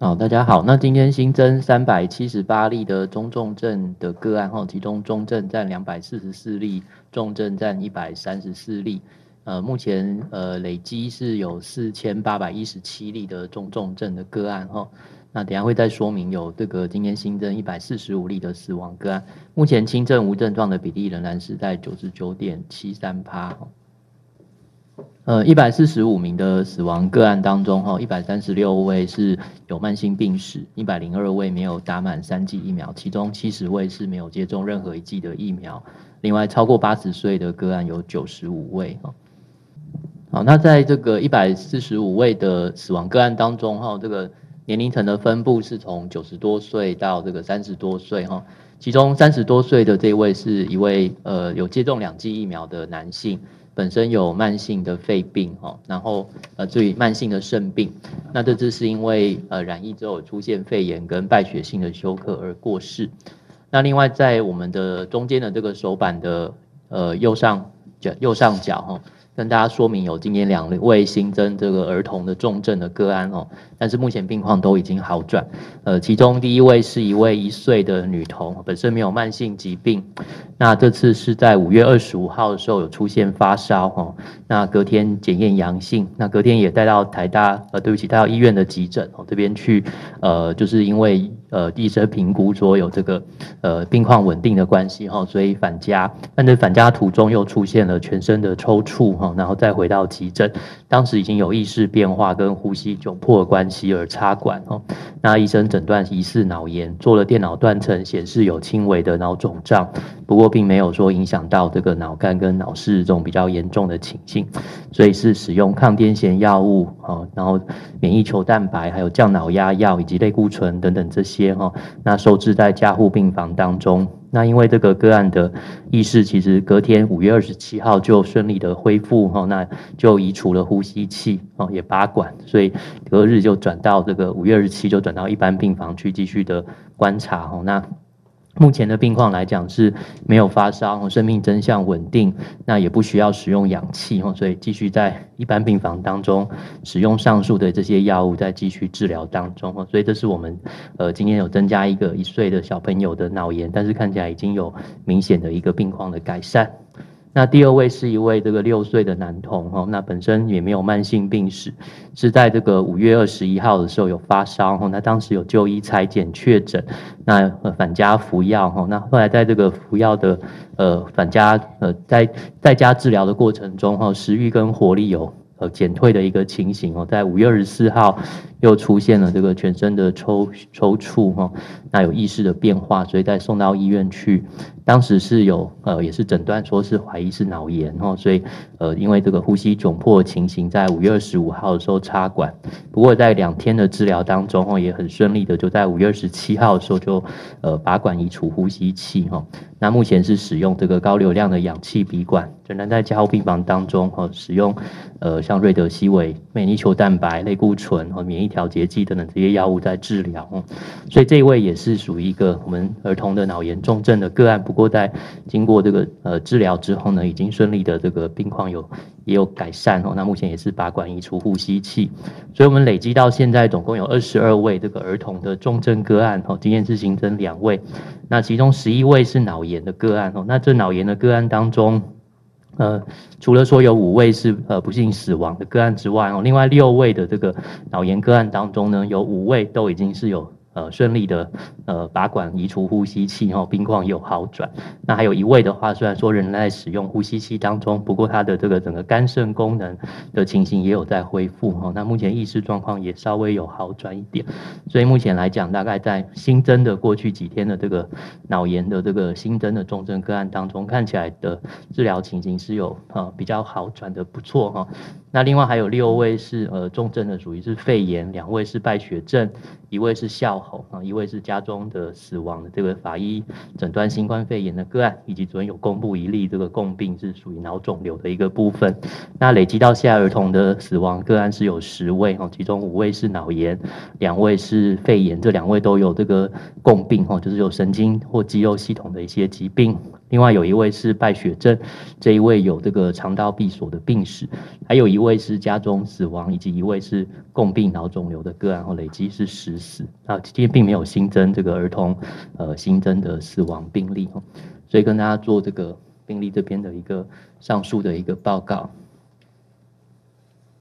大家好。那今天新增378例的中重症的个案，其中中症占244例，重症占134例。目前累积是有4817例的中重症的个案。那等一下会再说明有这个今天新增145例的死亡个案。目前轻症无症状的比例仍然是在99.73%。145名的死亡个案当中，136位是有慢性病史，102位没有打满3剂疫苗，其中70位是没有接种任何一剂的疫苗。另外，超过80岁的个案有95位。好，那在这个145位的死亡个案当中，这个年龄层的分布是从90多岁到这个30多岁。其中30多岁的这位是一位有接种2剂疫苗的男性。本身有慢性的肺病，然后至于慢性的肾病，那这次是因为染疫之后出现肺炎跟败血性的休克而过世。那另外在我们的中间的这个手板的右上角跟大家说明有今天2位新增这个儿童的重症的个案，但是目前病况都已经好转。其中第一位是一位1岁的女童，本身没有慢性疾病，那这次是在5月25号的时候有出现发烧，那隔天检验阳性，那隔天也带到带到医院的急诊这边去，就是因为医生评估说有这个病况稳定的关系，所以返家，但是返家途中又出现了全身的抽搐，然后再回到急诊，当时已经有意识变化跟呼吸窘迫的关系而插管，那医生诊断疑似脑炎，做了电脑断层显示有轻微的脑肿胀，不过并没有说影响到这个脑干跟脑室这种比较严重的情形，所以是使用抗癫痫药物，然后免疫球蛋白还有降脑压药以及类固醇等等这些，那收治在加护病房当中。那因为这个个案的意识其实隔天5月27号就顺利的恢复，那就移除了呼吸器，也拔管，所以隔日就转到这个5月27就转到一般病房去继续的观察。那目前的病况来讲是没有发烧，生命征象稳定，那也不需要使用氧气，所以继续在一般病房当中使用上述的这些药物在继续治疗当中，所以这是我们今天有增加一个1岁的小朋友的脑炎，但是看起来已经有明显的一个病况的改善。那第二位是一位这个6岁的男童，那本身也没有慢性病史，是在这个5月21号的时候有发烧，那当时有就医采检确诊，那返家服药，那后来在这个服药的返家在家治疗的过程中，食欲跟活力有减退的一个情形，在5月24号又出现了这个全身的抽搐，那有意识的变化，所以再送到医院去，当时是有也是诊断说是怀疑是脑炎，所以因为这个呼吸窘迫的情形，在5月25号的时候插管，不过在2天的治疗当中，也很顺利的就在5月27号的时候就拔管移除呼吸器，那目前是使用这个高流量的氧气鼻管，仍然在加护病房当中使用像瑞德西韦、免疫球蛋白、类固醇和免疫调节剂等等这些药物在治疗，所以这一位也是属于一个我们儿童的脑炎重症的个案，不过在经过这个治疗之后呢，已经顺利的这个病况也有改善，那目前也是拔管移除呼吸器，所以我们累积到现在总共有22位这个儿童的重症个案，今天是新增2位，那其中11位是脑炎的个案，那这脑炎的个案当中除了说有5位是不幸死亡的个案之外，另外6位的这个脑炎个案当中呢，有5位都已经是有顺利的拔管移除呼吸器，病况有好转。那还有1位的话，虽然说仍然在使用呼吸器当中，不过他的这个整个肝肾功能的情形也有在恢复，那目前意识状况也稍微有好转一点。所以目前来讲，大概在新增的过去几天的这个脑炎的这个新增的重症个案当中，看起来的治疗情形是有比较好转的不错。那另外还有6位是重症的，属于是肺炎，2位是败血症，1位是笑吼，1位是家中的死亡的这个法医诊断新冠肺炎的个案，以及昨天有公布1例这个共病是属于脑肿瘤的一个部分。那累积到现在儿童的死亡个案是有10位，其中5位是脑炎，2位是肺炎，这2位都有这个共病，就是有神经或肌肉系统的一些疾病。 另外有一位是败血症，这一位有这个肠道闭锁的病史，还有一位是家中死亡，以及一位是共病脑肿瘤的个案，累积是10死。今天并没有新增这个儿童新增的死亡病例，所以跟大家做这个病例这边的一个上述的一个报告。